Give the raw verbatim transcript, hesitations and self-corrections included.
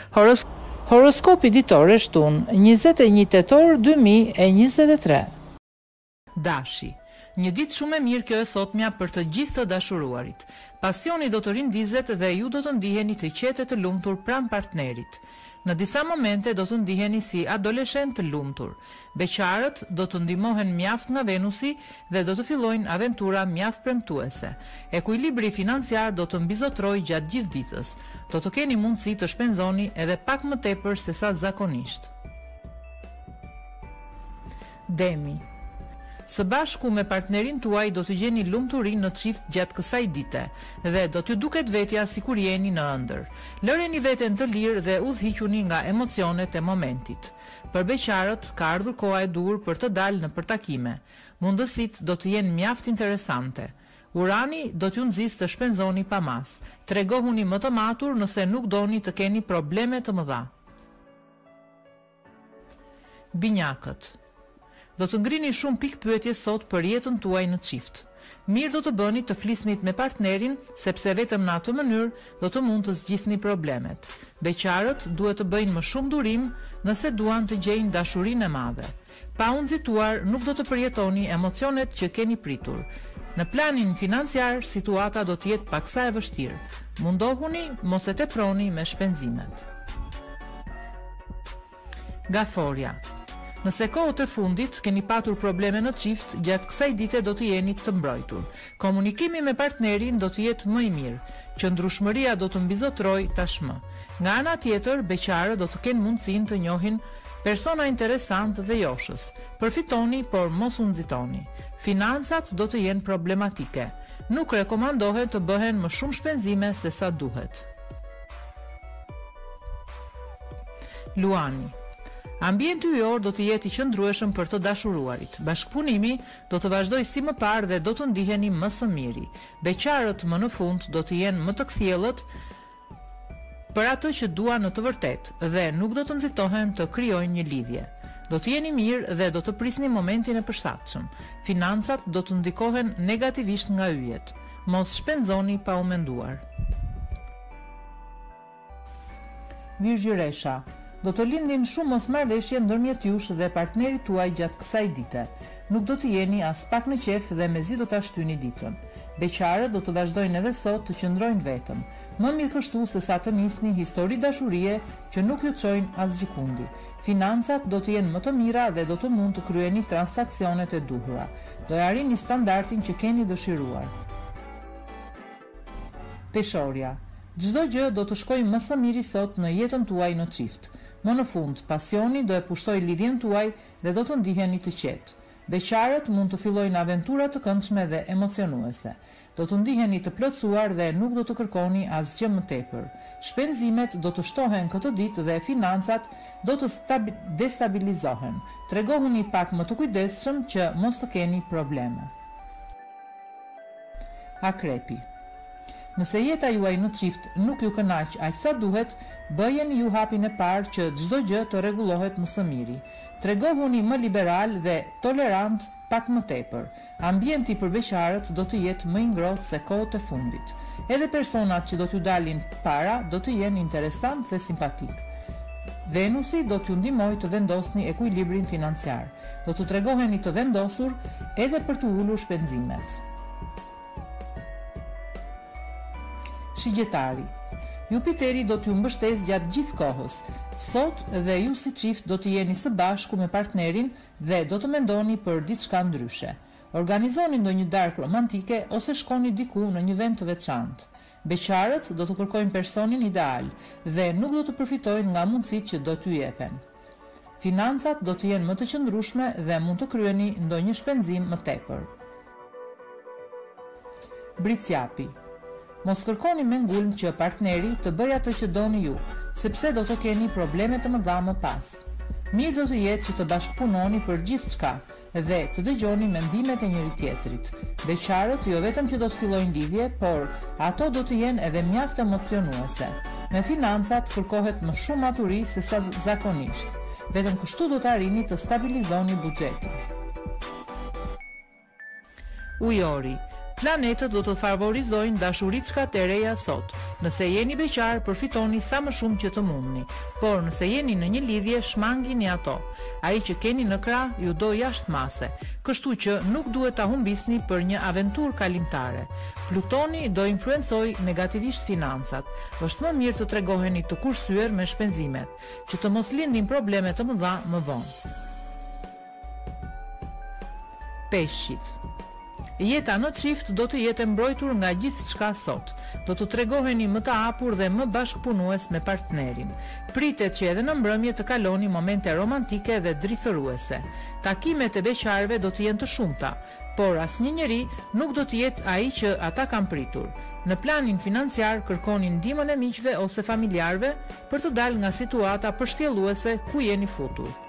Horos Horoskopi ditore shtunë, njëzet e një tetor dy mijë e njëzet e tre. Dashi. Një ditë shumë e mirë kjo e sotmja për të gjithë të dashuruarit. Pasioni do të rindizet dhe ju do të ndiheni të qetë të lumtur pranë partnerit. Në disa momente do të ndiheni si adoleshent të lumtur. Beqarët do të ndihmohen mjaft nga Venusi dhe do të fillojnë aventura mjaft premtuese. Ekuilibri financiar do të mbizotrojë gjatë gjithë ditës. Do të keni mundësi të shpenzoni edhe pak më tepër se sa zakonisht. Demi. Së bashku me partnerin tuaj do të gjeni lumturi në çift gjatë kësaj dite dhe do t'ju duket vetja si kur jeni në ëndër. Lëreni veten të lirë dhe udhëhiquni nga emocionet e momentit. Për beqarët ka ardhur koha e dur për të dalë në përtakime. Mundësitë do të jenë mjaft interesante. Urani do t'ju nxjisë të shpenzoni pa mas. Tregohuni më të matur nëse nuk doni të keni probleme të mëdha. Binjakët. Do të ngrini shumë pikë pyetje sot për jetën tuaj në çift. Mirë do të bëni të flisnit me partnerin, sepse vetëm në atë mënyrë do të mund të zgjidhni problemet. Beqarët duhet të bëjnë më shumë durim nëse duan të gjejnë dashurinë e madhe. Pa u nxituar nuk do të përjetoni emocionet që keni pritur. Në planin financiar, situata do të jetë paksa e vështirë. Mundohuni mos e teproni me shpenzimet. Gaforia. Nëse kohët e fundit keni patur probleme në çift, gjatë kësaj dite do të jeni të mbrojtur. Komunikimi me partnerin do të jetë më i mirë. Qëndrueshmëria do të mbizotrojë tashmë. Nga ana tjetër, beqarët do të kenë mundësinë të njohin persona interesant dhe joshës. Përfitoni, por mos u nxitoni. Financat do të jenë problematike. Nuk rekomandohet të bëhen më shumë shpenzime se sa duhet. Luani. Ambienti yjor do të jetë i qëndrueshëm për të dashuruarit. Bashkëpunimi do të vazhdojë si më parë dhe do të ndiheni më së miri. Beqarët më në fund do të jenë më të kthjellët për atë që duan në të vërtetë dhe nuk do të nxitohen të krijojnë një lidhje. Do të jeni mirë dhe do të prisni momentin e përshtatshëm. Financat do të ndikohen negativisht nga yjet. Mos shpenzoni pa u menduar. Virgjëresha. Do të lindin shumë mosmarrëveshje ndërmjet jush dhe partnerit tuaj gjatë kësaj dite. Nuk do të jeni as pak në qef dhe mezi do ta shtyni ditën. Beqarët do të vazhdojnë edhe sot të qëndrojnë vetëm. Më mirë kështu se sa të nisni histori dashurie që nuk ju çojnë as gjikundi. Financat do të jenë më të mira dhe do të mund të kryeni transaksionet e duhura. Do ja arrini standardin që keni dëshiruar. Peshorja. Çdo gjë do të shkojë më së miri sot në jetën tuaj në çift. Më në fund, pasioni do e pushtoj lidhjen tuaj dhe do të ndiheni të qetë. Beqarët mund të fillojnë aventura të këndshme dhe emocionuese. Do të ndiheni të plotësuar dhe nuk do të kërkoni asgjë më tepër. Shpenzimet do të shtohen këtë ditë dhe financat do të destabilizohen. Tregohuni pak më të kujdesshëm që mos të keni probleme. Akrepi. Nëse jeta juaj në çift nuk ju kënaq aq sa duhet, bëjeni ju hapin e parë që çdo gjë të rregullohet më së miri. Tregohuni më liberal dhe tolerant pak më tepër. Ambienti për beqarët do të jetë më i ngrohtë se kohët e fundit. Edhe personat që do t'ju dalin para do të jenë interesant dhe simpatik. Venusi do t'ju ndihmojë të vendosni ekuilibrin financiar. Do të tregoheni të vendosur edhe për të ulur shpenzimet. Shigjetari. Jupiteri do t'ju mbështesë gjatë gjithë kohës. Sot dhe ju si çift do të jeni së bashku me partnerin dhe do të mendoni për diçka ndryshe. Organizoni ndonjë darkë romantike ose shkoni diku në një vend të veçantë. Beqarët do të kërkojnë personin ideal dhe nuk do të përfitojnë nga mundësitë që do t'ju jepen. Financat do të jenë më të qëndrueshme dhe mund të kryeni ndonjë shpenzim më tepër. Bricjapi. Mos kërkoni me ngulm që partneri të bëjë atë që doni ju, sepse do të keni probleme të mëdha më pas. Mirë do të jetë që të bashkëpunoni për gjithçka dhe të dëgjoni mendimet e njëri tjetrit. Beqarët jo vetëm që do të fillojnë lidhje, por ato do të jenë edhe mjaft emocionuese. Me financat kërkohet më shumë maturi se sa zakonisht. Vetëm kështu do të arrini të stabilizoni buxhetin. Ujori. Planetët do të favorizojnë dashuriçkat e reja sot. Nëse jeni beqar, përfitoni sa më shumë që të mundni, por nëse jeni në një lidhje, shmangini ato. Ai që keni në krah ju do jashtë mase, kështu që nuk duhet ta humbisni për një aventurë kalimtare. Plutoni do influencoj negativisht financat. Është më mirë të tregoheni të kursyer me shpenzimet, që të mos lindin probleme të mëdha më vonë. Peshqit. Jeta në çift do të jetë mbrojtur nga gjithçka sot. Do të tregoheni më të hapur dhe më bashkëpunues me partnerin. Pritet që edhe në mbrëmje të kaloni momente romantike dhe drithëruese. Takimet e beqarëve do të jenë të shumta, por asnjë njeri nuk do të jetë ai që ata kanë pritur. Në planin financiar kërkoni ndihmën e miqve ose familjarëve për të dalë nga situata përshtyelluese ku jeni futur.